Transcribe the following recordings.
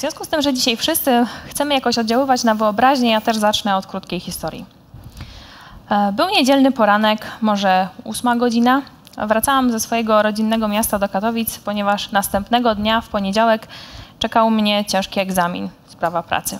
W związku z tym, że dzisiaj wszyscy chcemy jakoś oddziaływać na wyobraźnię, ja też zacznę od krótkiej historii. Był niedzielny poranek, może 8 godzina. Wracałam ze swojego rodzinnego miasta do Katowic, ponieważ następnego dnia, w poniedziałek, czekał mnie ciężki egzamin z prawa pracy.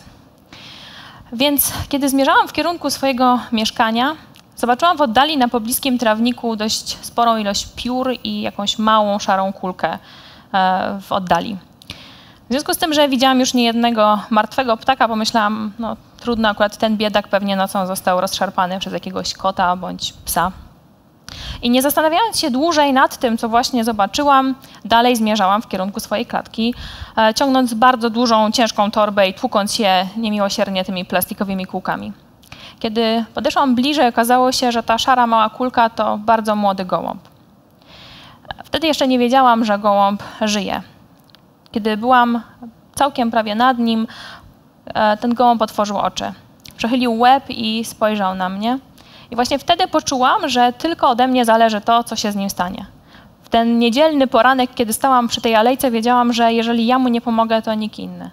Więc kiedy zmierzałam w kierunku swojego mieszkania, zobaczyłam w oddali na pobliskim trawniku dość sporą ilość piór i jakąś małą, szarą kulkę w oddali. W związku z tym, że widziałam już niejednego martwego ptaka, pomyślałam, no trudno, akurat ten biedak pewnie nocą został rozszarpany przez jakiegoś kota bądź psa. I nie zastanawiając się dłużej nad tym, co właśnie zobaczyłam, dalej zmierzałam w kierunku swojej klatki, ciągnąc bardzo dużą, ciężką torbę i tłukąc się niemiłosiernie tymi plastikowymi kółkami. Kiedy podeszłam bliżej, okazało się, że ta szara mała kulka to bardzo młody gołąb. Wtedy jeszcze nie wiedziałam, że gołąb żyje. Kiedy byłam całkiem prawie nad nim, ten gołąb otworzył oczy. Przechylił łeb i spojrzał na mnie. I właśnie wtedy poczułam, że tylko ode mnie zależy to, co się z nim stanie. W ten niedzielny poranek, kiedy stałam przy tej alejce, wiedziałam, że jeżeli ja mu nie pomogę, to nikt inny.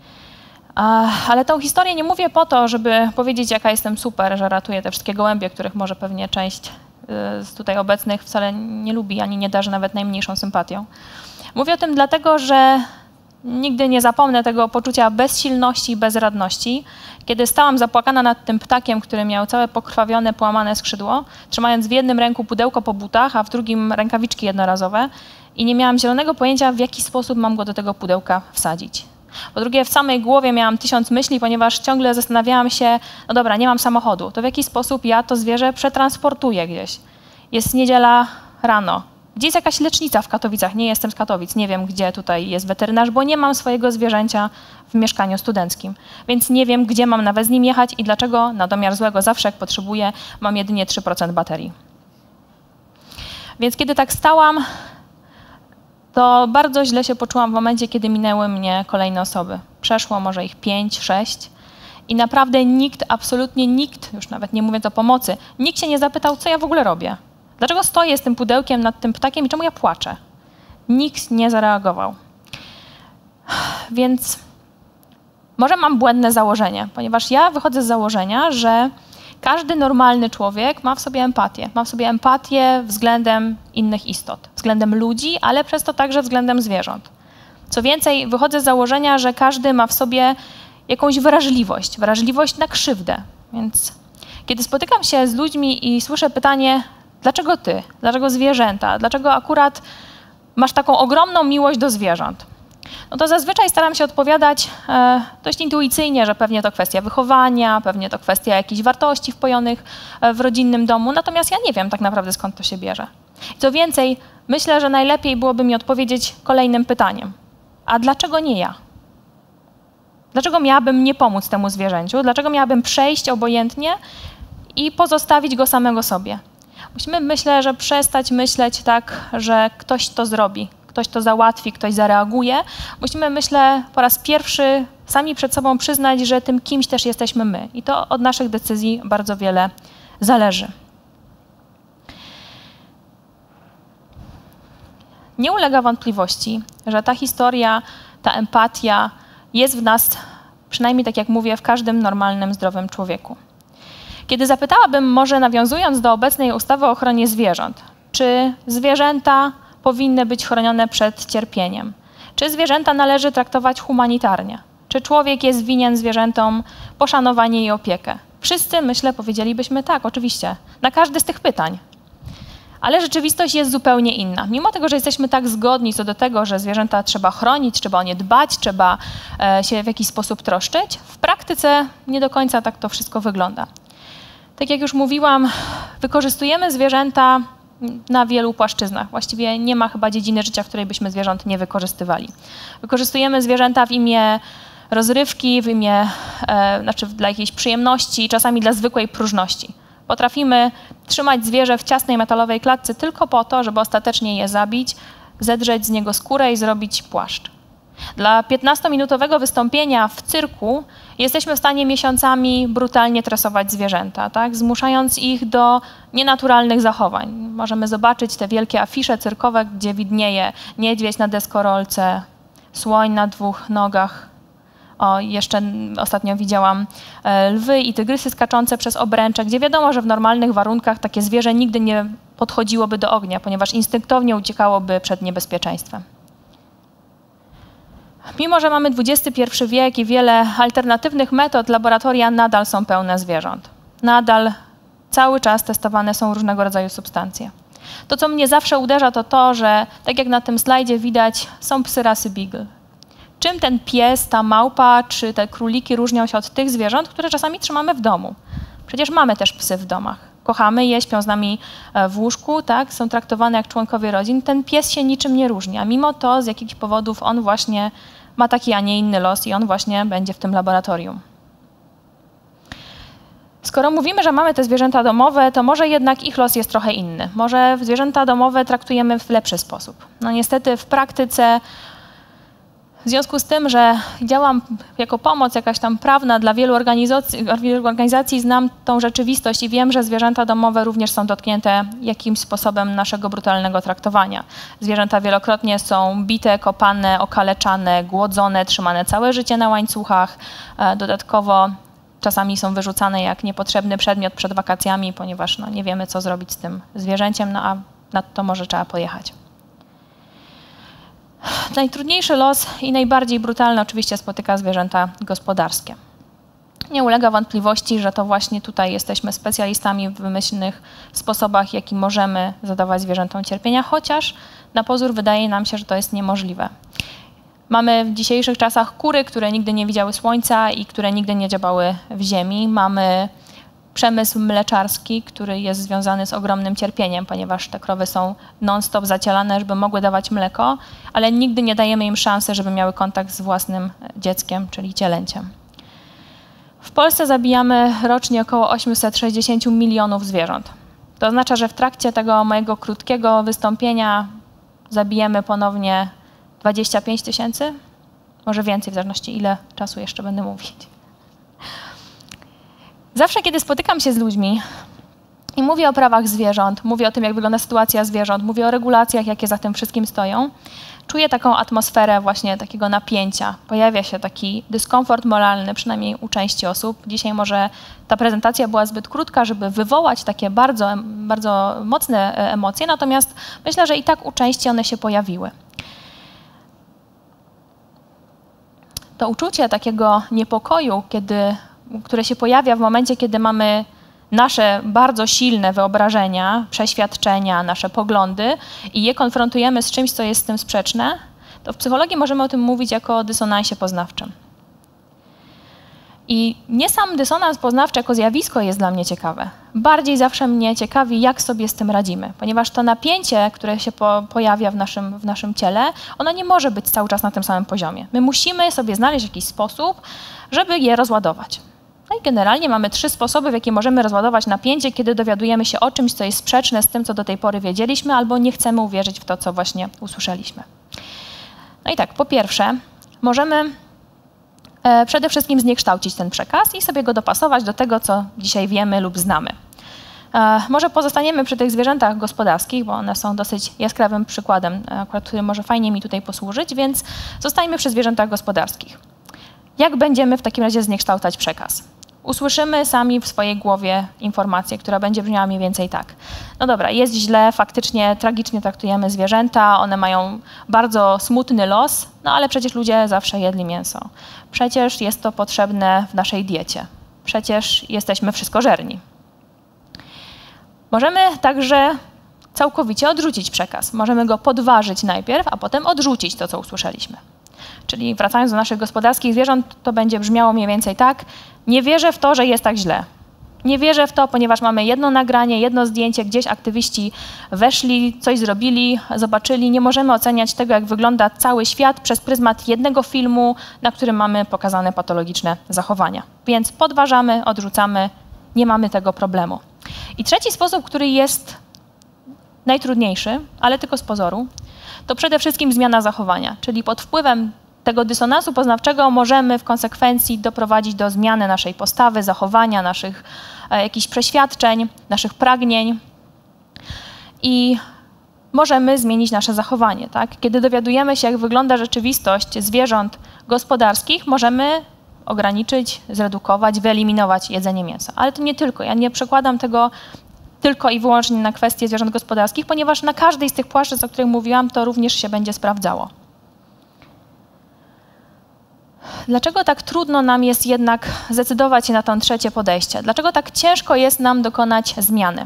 Ale tą historię nie mówię po to, żeby powiedzieć, jaka jestem super, że ratuję te wszystkie gołębie, których może pewnie część z tutaj obecnych wcale nie lubi, ani nie darzy nawet najmniejszą sympatią. Mówię o tym dlatego, że nigdy nie zapomnę tego poczucia bezsilności i bezradności, kiedy stałam zapłakana nad tym ptakiem, który miał całe pokrwawione, połamane skrzydło, trzymając w jednym ręku pudełko po butach, a w drugim rękawiczki jednorazowe i nie miałam zielonego pojęcia, w jaki sposób mam go do tego pudełka wsadzić. Po drugie, w samej głowie miałam 1000 myśli, ponieważ ciągle zastanawiałam się, no dobra, nie mam samochodu, to w jaki sposób ja to zwierzę przetransportuję gdzieś. Jest niedziela rano. Gdzie jest jakaś lecznica w Katowicach? Nie jestem z Katowic, nie wiem, gdzie tutaj jest weterynarz, bo nie mam swojego zwierzęcia w mieszkaniu studenckim. Więc nie wiem, gdzie mam nawet z nim jechać i dlaczego na domiar złego zawsze, jak potrzebuję, mam jedynie 3% baterii. Więc kiedy tak stałam, to bardzo źle się poczułam w momencie, kiedy minęły mnie kolejne osoby. Przeszło może ich 5, 6 i naprawdę nikt, absolutnie nikt, już nawet nie mówiąc o pomocy, nikt się nie zapytał, co ja w ogóle robię. Dlaczego stoję z tym pudełkiem nad tym ptakiem i czemu ja płaczę? Nikt nie zareagował. Więc może mam błędne założenie, ponieważ ja wychodzę z założenia, że każdy normalny człowiek ma w sobie empatię. Ma w sobie empatię względem innych istot, względem ludzi, ale przez to także względem zwierząt. Co więcej, wychodzę z założenia, że każdy ma w sobie jakąś wrażliwość na krzywdę. Więc kiedy spotykam się z ludźmi i słyszę pytanie, dlaczego ty? Dlaczego zwierzęta? Dlaczego akurat masz taką ogromną miłość do zwierząt? No to zazwyczaj staram się odpowiadać dość intuicyjnie, że pewnie to kwestia wychowania, pewnie to kwestia jakichś wartości wpojonych w rodzinnym domu, natomiast ja nie wiem tak naprawdę, skąd to się bierze. Co więcej, myślę, że najlepiej byłoby mi odpowiedzieć kolejnym pytaniem. A dlaczego nie ja? Dlaczego miałabym nie pomóc temu zwierzęciu? Dlaczego miałabym przejść obojętnie i pozostawić go samego sobie? Musimy, myślę, że przestać myśleć tak, że ktoś to zrobi, ktoś to załatwi, ktoś zareaguje. Musimy, myślę, po raz pierwszy sami przed sobą przyznać, że tym kimś też jesteśmy my. I to od naszych decyzji bardzo wiele zależy. Nie ulega wątpliwości, że ta historia, ta empatia jest w nas, przynajmniej tak jak mówię, w każdym normalnym, zdrowym człowieku. Kiedy zapytałabym, może nawiązując do obecnej ustawy o ochronie zwierząt, czy zwierzęta powinny być chronione przed cierpieniem? Czy zwierzęta należy traktować humanitarnie? Czy człowiek jest winien zwierzętom poszanowanie i opiekę? Wszyscy, myślę, powiedzielibyśmy tak, oczywiście, na każde z tych pytań. Ale rzeczywistość jest zupełnie inna. Mimo tego, że jesteśmy tak zgodni co do tego, że zwierzęta trzeba chronić, trzeba o nie dbać, trzeba się w jakiś sposób troszczyć, w praktyce nie do końca tak to wszystko wygląda. Tak jak już mówiłam, wykorzystujemy zwierzęta na wielu płaszczyznach. Właściwie nie ma chyba dziedziny życia, w której byśmy zwierząt nie wykorzystywali. Wykorzystujemy zwierzęta w imię rozrywki, dla jakiejś przyjemności, czasami dla zwykłej próżności. Potrafimy trzymać zwierzę w ciasnej metalowej klatce tylko po to, żeby ostatecznie je zabić, zedrzeć z niego skórę i zrobić płaszcz. Dla 15-minutowego wystąpienia w cyrku jesteśmy w stanie miesiącami brutalnie tresować zwierzęta, tak? Zmuszając ich do nienaturalnych zachowań. Możemy zobaczyć te wielkie afisze cyrkowe, gdzie widnieje niedźwiedź na deskorolce, słoń na 2 nogach. Jeszcze ostatnio widziałam lwy i tygrysy skaczące przez obręcze, gdzie wiadomo, że w normalnych warunkach takie zwierzę nigdy nie podchodziłoby do ognia, ponieważ instynktownie uciekałoby przed niebezpieczeństwem. Mimo że mamy XXI wiek i wiele alternatywnych metod, laboratoria nadal są pełne zwierząt. Nadal cały czas testowane są różnego rodzaju substancje. To, co mnie zawsze uderza, to to, że tak jak na tym slajdzie widać, są psy rasy Beagle. Czym ten pies, ta małpa czy te króliki różnią się od tych zwierząt, które czasami trzymamy w domu? Przecież mamy też psy w domach. Kochamy je, śpią z nami w łóżku, tak? Są traktowane jak członkowie rodzin. Ten pies się niczym nie różni, a mimo to z jakichś powodów on właśnie ma taki, a nie inny los i on właśnie będzie w tym laboratorium. Skoro mówimy, że mamy te zwierzęta domowe, to może jednak ich los jest trochę inny. Może zwierzęta domowe traktujemy w lepszy sposób. No niestety w praktyce, w związku z tym, że działam jako pomoc jakaś tam prawna dla wielu organizacji, znam tą rzeczywistość i wiem, że zwierzęta domowe również są dotknięte jakimś sposobem naszego brutalnego traktowania. Zwierzęta wielokrotnie są bite, kopane, okaleczane, głodzone, trzymane całe życie na łańcuchach. Dodatkowo czasami są wyrzucane jak niepotrzebny przedmiot przed wakacjami, ponieważ no, nie wiemy, co zrobić z tym zwierzęciem, no a na to może trzeba pojechać. Najtrudniejszy los i najbardziej brutalny oczywiście spotyka zwierzęta gospodarskie. Nie ulega wątpliwości, że to właśnie tutaj jesteśmy specjalistami w wymyślnych sposobach, jaki możemy zadawać zwierzętom cierpienia, chociaż na pozór wydaje nam się, że to jest niemożliwe. Mamy w dzisiejszych czasach kury, które nigdy nie widziały słońca i które nigdy nie działały w ziemi. Mamy przemysł mleczarski, który jest związany z ogromnym cierpieniem, ponieważ te krowy są non-stop zacielane, żeby mogły dawać mleko, ale nigdy nie dajemy im szansy, żeby miały kontakt z własnym dzieckiem, czyli cielęciem. W Polsce zabijamy rocznie około 860 milionów zwierząt. To oznacza, że w trakcie tego mojego krótkiego wystąpienia zabijemy ponownie 25 000, może więcej, w zależności ile czasu jeszcze będę mówić. Zawsze, kiedy spotykam się z ludźmi i mówię o prawach zwierząt, mówię o tym, jak wygląda sytuacja zwierząt, mówię o regulacjach, jakie za tym wszystkim stoją, czuję taką atmosferę właśnie takiego napięcia. Pojawia się taki dyskomfort moralny, przynajmniej u części osób. Dzisiaj może ta prezentacja była zbyt krótka, żeby wywołać takie bardzo, bardzo mocne emocje, natomiast myślę, że i tak u części one się pojawiły. To uczucie takiego niepokoju, które się pojawia w momencie, kiedy mamy nasze bardzo silne wyobrażenia, przeświadczenia, nasze poglądy i je konfrontujemy z czymś, co jest z tym sprzeczne, to w psychologii możemy o tym mówić jako o dysonansie poznawczym. I nie sam dysonans poznawczy jako zjawisko jest dla mnie ciekawe. Bardziej zawsze mnie ciekawi, jak sobie z tym radzimy, ponieważ to napięcie, które się pojawia w naszym ciele, ono nie może być cały czas na tym samym poziomie. My musimy sobie znaleźć jakiś sposób, żeby je rozładować. No i generalnie mamy 3 sposoby, w jaki możemy rozładować napięcie, kiedy dowiadujemy się o czymś, co jest sprzeczne z tym, co do tej pory wiedzieliśmy, albo nie chcemy uwierzyć w to, co właśnie usłyszeliśmy. No i tak, po pierwsze, możemy przede wszystkim zniekształcić ten przekaz i sobie go dopasować do tego, co dzisiaj wiemy lub znamy. Może pozostaniemy przy tych zwierzętach gospodarskich, bo one są dosyć jaskrawym przykładem, akurat, który może fajnie mi tutaj posłużyć, więc zostańmy przy zwierzętach gospodarskich. Jak będziemy w takim razie zniekształcać przekaz? Usłyszymy sami w swojej głowie informację, która będzie brzmiała mniej więcej tak. No dobra, jest źle, faktycznie tragicznie traktujemy zwierzęta, one mają bardzo smutny los, no ale przecież ludzie zawsze jedli mięso. Przecież jest to potrzebne w naszej diecie. Przecież jesteśmy wszystkożerni. Możemy także całkowicie odrzucić przekaz. Możemy go podważyć najpierw, a potem odrzucić to, co usłyszeliśmy. Czyli wracając do naszych gospodarskich zwierząt, to będzie brzmiało mniej więcej tak: nie wierzę w to, że jest tak źle. Nie wierzę w to, ponieważ mamy jedno nagranie, jedno zdjęcie, gdzieś aktywiści weszli, coś zrobili, zobaczyli. Nie możemy oceniać tego, jak wygląda cały świat przez pryzmat jednego filmu, na którym mamy pokazane patologiczne zachowania. Więc podważamy, odrzucamy, nie mamy tego problemu. I trzeci sposób, który jest najtrudniejszy, ale tylko z pozoru, to przede wszystkim zmiana zachowania, czyli pod wpływem tego dysonansu poznawczego możemy w konsekwencji doprowadzić do zmiany naszej postawy, zachowania, naszych jakichś przeświadczeń, naszych pragnień. I możemy zmienić nasze zachowanie. Tak? Kiedy dowiadujemy się, jak wygląda rzeczywistość zwierząt gospodarskich, możemy ograniczyć, zredukować, wyeliminować jedzenie mięsa. Ale to nie tylko. Ja nie przekładam tego tylko i wyłącznie na kwestie zwierząt gospodarskich, ponieważ na każdej z tych płaszczyzn, o których mówiłam, to również się będzie sprawdzało. Dlaczego tak trudno nam jest jednak zdecydować się na to trzecie podejście? Dlaczego tak ciężko jest nam dokonać zmiany?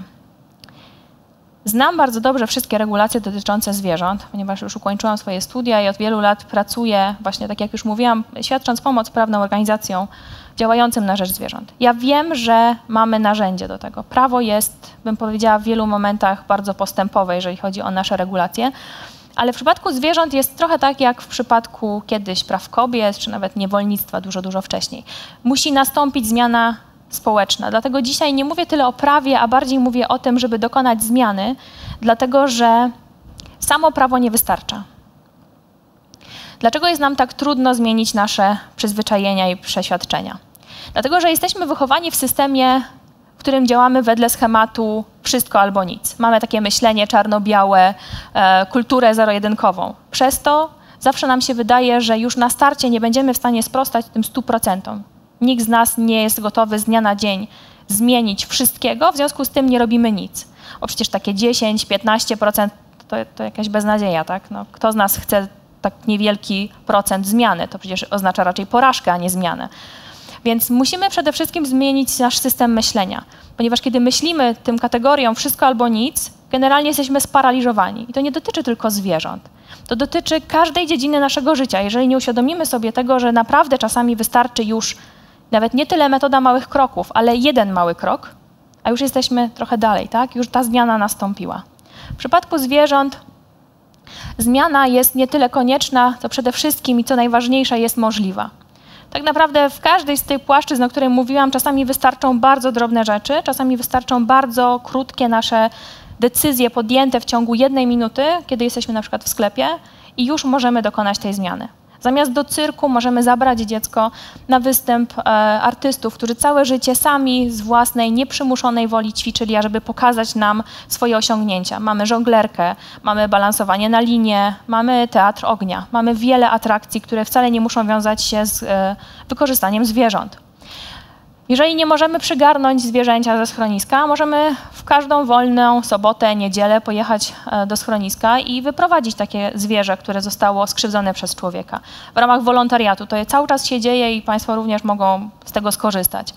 Znam bardzo dobrze wszystkie regulacje dotyczące zwierząt, ponieważ już ukończyłam swoje studia i od wielu lat pracuję, właśnie tak jak już mówiłam, świadcząc pomoc prawną organizacjom działającym na rzecz zwierząt. Ja wiem, że mamy narzędzie do tego. Prawo jest, bym powiedziała, w wielu momentach bardzo postępowe, jeżeli chodzi o nasze regulacje, ale w przypadku zwierząt jest trochę tak, jak w przypadku kiedyś praw kobiet, czy nawet niewolnictwa dużo wcześniej. Musi nastąpić zmiana społeczna. Dlatego dzisiaj nie mówię tyle o prawie, a bardziej mówię o tym, żeby dokonać zmiany, dlatego że samo prawo nie wystarcza. Dlaczego jest nam tak trudno zmienić nasze przyzwyczajenia i przeświadczenia? Dlatego, że jesteśmy wychowani w systemie, w którym działamy wedle schematu wszystko albo nic. Mamy takie myślenie czarno-białe, kulturę zero-jedynkową. Przez to zawsze nam się wydaje, że już na starcie nie będziemy w stanie sprostać tym 100%. Nikt z nas nie jest gotowy z dnia na dzień zmienić wszystkiego, w związku z tym nie robimy nic. Bo przecież takie 10-15% to jakaś beznadzieja, tak? No, kto z nas chce tak niewielki procent zmiany? To przecież oznacza raczej porażkę, a nie zmianę. Więc musimy przede wszystkim zmienić nasz system myślenia, ponieważ kiedy myślimy tym kategorią wszystko albo nic, generalnie jesteśmy sparaliżowani. I to nie dotyczy tylko zwierząt. To dotyczy każdej dziedziny naszego życia. Jeżeli nie uświadomimy sobie tego, że naprawdę czasami wystarczy już nawet nie tyle metoda małych kroków, ale jeden mały krok, a już jesteśmy trochę dalej, tak? Już ta zmiana nastąpiła. W przypadku zwierząt zmiana jest nie tyle konieczna, co przede wszystkim i co najważniejsze jest możliwa. Tak naprawdę w każdej z tych płaszczyzn, o której mówiłam, czasami wystarczą bardzo drobne rzeczy, czasami wystarczą bardzo krótkie nasze decyzje podjęte w ciągu 1 minuty, kiedy jesteśmy na przykład w sklepie i już możemy dokonać tej zmiany. Zamiast do cyrku możemy zabrać dziecko na występ artystów, którzy całe życie sami z własnej, nieprzymuszonej woli ćwiczyli, ażeby pokazać nam swoje osiągnięcia. Mamy żonglerkę, mamy balansowanie na linie, mamy teatr ognia. Mamy wiele atrakcji, które wcale nie muszą wiązać się z wykorzystaniem zwierząt. Jeżeli nie możemy przygarnąć zwierzęcia ze schroniska, możemy w każdą wolną sobotę, niedzielę pojechać do schroniska i wyprowadzić takie zwierzę, które zostało skrzywdzone przez człowieka. W ramach wolontariatu to cały czas się dzieje i Państwo również mogą z tego skorzystać.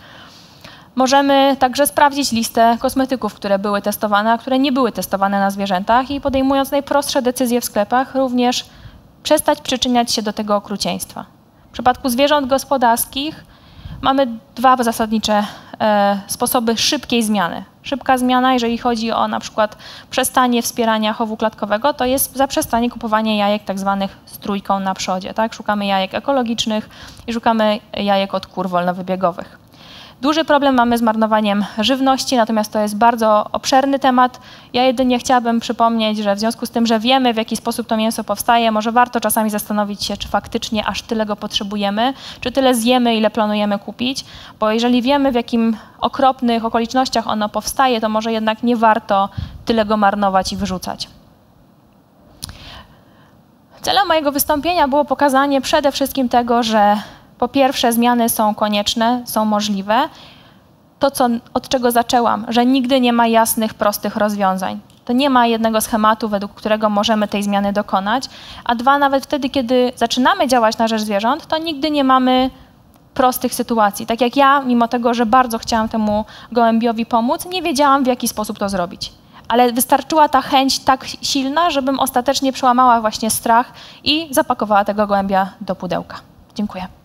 Możemy także sprawdzić listę kosmetyków, które były testowane, a które nie były testowane na zwierzętach i podejmując najprostsze decyzje w sklepach, również przestać przyczyniać się do tego okrucieństwa. W przypadku zwierząt gospodarskich mamy 2 zasadnicze sposoby szybkiej zmiany. Szybka zmiana, jeżeli chodzi o na przykład przestanie wspierania chowu klatkowego, to jest zaprzestanie kupowania jajek tak zwanych z trójką na przodzie. Tak? Szukamy jajek ekologicznych i szukamy jajek od kur wolnowybiegowych. Duży problem mamy z marnowaniem żywności, natomiast to jest bardzo obszerny temat. Ja jedynie chciałabym przypomnieć, że w związku z tym, że wiemy, w jaki sposób to mięso powstaje, może warto czasami zastanowić się, czy faktycznie aż tyle go potrzebujemy, czy tyle zjemy, ile planujemy kupić, bo jeżeli wiemy, w jakim okropnych okolicznościach ono powstaje, to może jednak nie warto tyle go marnować i wyrzucać. Celem mojego wystąpienia było pokazanie przede wszystkim tego, że po pierwsze, zmiany są konieczne, są możliwe. To, od czego zaczęłam, że nigdy nie ma jasnych, prostych rozwiązań. To nie ma jednego schematu, według którego możemy tej zmiany dokonać. A 2, nawet wtedy, kiedy zaczynamy działać na rzecz zwierząt, to nigdy nie mamy prostych sytuacji. Tak jak ja, mimo tego, że bardzo chciałam temu gołębiowi pomóc, nie wiedziałam, w jaki sposób to zrobić. Ale wystarczyła ta chęć tak silna, żebym ostatecznie przełamała właśnie strach i zapakowała tego gołębia do pudełka. Dziękuję.